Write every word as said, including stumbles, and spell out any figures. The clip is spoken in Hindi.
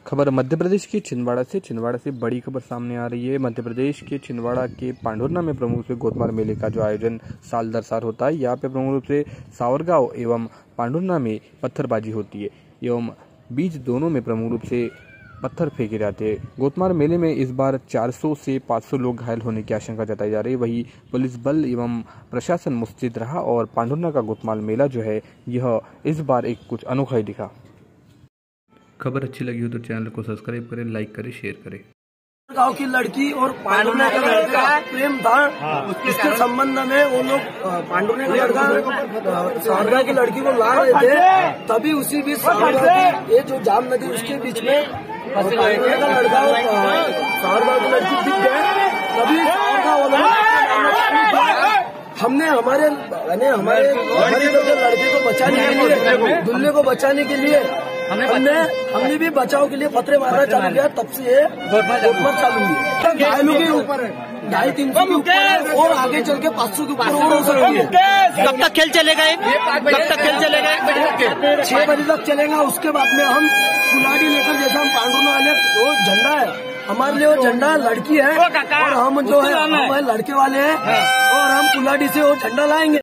खबर मध्य प्रदेश के छिंदवाड़ा से छिंदवाड़ा से बड़ी खबर सामने आ रही है। मध्य प्रदेश के छिंदवाड़ा के पांडुरना में प्रमुख रूप से गोतमार मेले का जो आयोजन साल दर साल होता है, यहाँ पे प्रमुख रूप से सावरगांव एवं पांडुरना में पत्थरबाजी होती है एवं बीच दोनों में प्रमुख रूप से पत्थर फेंके जाते हैं। गोतमार मेले में इस बार चार सौ से पाँच सौ लोग घायल होने की आशंका जताई जा रही है। वहीं पुलिस बल एवं प्रशासन मुस्तैद रहा और पांडुरना का गोतमार मेला जो है यह इस बार एक कुछ अनोखा ही दिखा। खबर अच्छी लगी हो तो चैनल को सब्सक्राइब करें, लाइक करें, शेयर करें। गांव की लड़की और पांडुरना का लड़का प्रेम था, उसके संबंध में वो लोग पांडुरना का लड़का सावरगांव की लड़की को ला रहे थे। तभी उसी बीच सावरगांव की ये जो जाम नदी उसके बीच में पांडुरना का लड़का सावरगांव की लड़की दिख गए। तभी सावरगांव वालों हमने हमारे हमारे हमारे लड़के को बचाने के लिए, दुल्हे को बचाने के लिए हमने हमने भी बचाव के लिए पत्थरे मारना चालू किया। तब से ये गोतमार चालू हुई। घायलों के ऊपर ढाई तीन सौ के ऊपर और आगे चल के पाँच सौ के ऊपर और हो सकती है। कब तक खेल चलेगा? कब तक खेल चलेगा? छह बजे तक चलेगा। उसके बाद में हम कुल्हाड़ी लेकर, जैसा हम पांडुरना वाले वो झंडा है हमारे लिए, वो झंडा लड़की है और हम जो है हमारे लड़के वाले हैं और हम कुल्हाड़ी से वो झंडा लाएंगे।